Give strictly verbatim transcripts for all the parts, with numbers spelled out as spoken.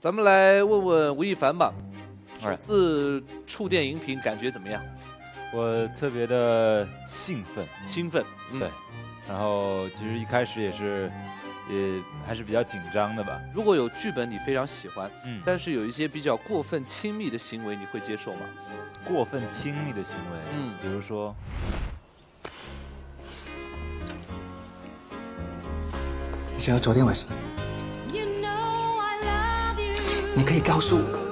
咱们来问问吴亦凡吧，首次触电荧屏感觉怎么样？ 我特别的兴奋、 兴奋， 嗯、对。然后其实一开始也是，也还是比较紧张的吧。 如果有剧本你非常喜欢， 嗯， 但是有一些比较过分亲密的行为，你会接受吗？ 过分亲密的行为， 嗯， 比如说， 你知道昨天晚上，你可以告诉我。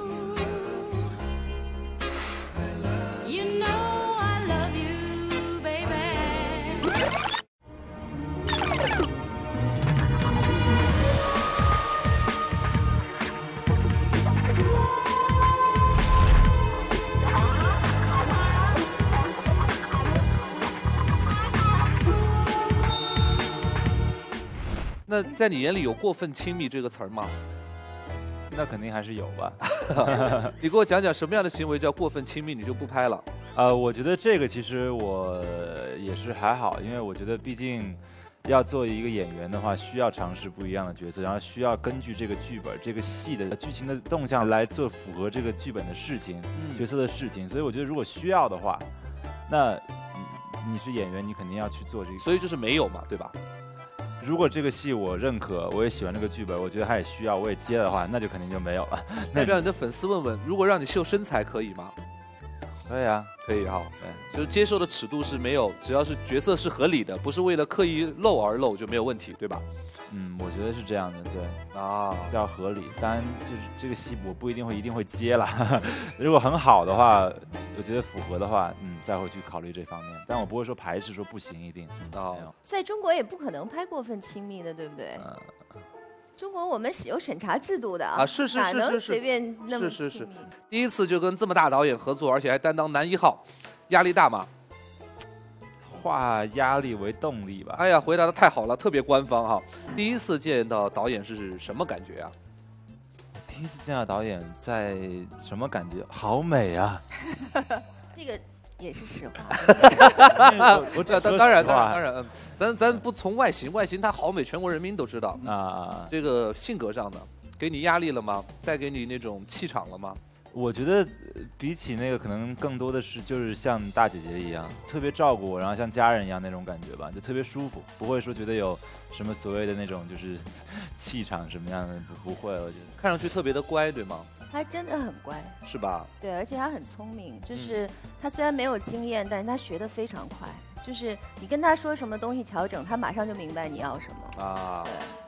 那在你眼里有过分亲密这个词儿吗？ 那肯定还是有吧。 你给我讲讲什么样的行为叫过分亲密，你就不拍了？ 呃，我觉得这个其实我也是还好，因为我觉得毕竟要做一个演员的话，需要尝试不一样的角色，然后需要根据这个剧本、这个戏的剧情的动向来做符合这个剧本的事情、嗯、角色的事情。所以我觉得如果需要的话，那你是演员，你肯定要去做这个。 所以就是没有嘛，对吧？ 如果这个戏我认可，我也喜欢这个剧本，我觉得他也需要，我也接的话，那就肯定就没有了。 那让你的粉丝问问，如果让你秀身材可以吗？ 可以啊， 可以哈。对，就是接受的尺度是没有，只要是角色是合理的，不是为了刻意露而露就没有问题，对吧？ 嗯，我觉得是这样的，对啊， 要合理。当然，就是这个戏我不一定会一定会接啦。如果很好的话，我觉得符合的话，嗯，再会去考虑这方面。但我不会说排斥说不行，一定啊。 嗯、在中国也不可能拍过分亲密的，对不对？嗯、中国我们是有审查制度的啊，是是是是是， 哪能随便那么是是是。第一次就跟这么大导演合作，而且还担当男一号，压力大吗？ 化压力为动力吧。 哎呀，回答的太好了，特别官方哈。第一次见到导演是什么感觉啊？ 第一次见到导演在什么感觉？好美啊！ 这个也是实话。 我这当当然当然当然，咱咱不从外形，外形他好美，全国人民都知道啊。这个性格上的，给你压力了吗？带给你那种气场了吗？ 我觉得比起那个，可能更多的是就是像大姐姐一样，特别照顾我，然后像家人一样那种感觉吧，就特别舒服，不会说觉得有什么所谓的那种就是气场什么样的，不会，我觉得看上去特别的乖，对吗？ 他真的很乖， 是吧？ 对，而且他很聪明，就是他虽然没有经验，但是他学得非常快，就是你跟他说什么东西调整，他马上就明白你要什么啊。对。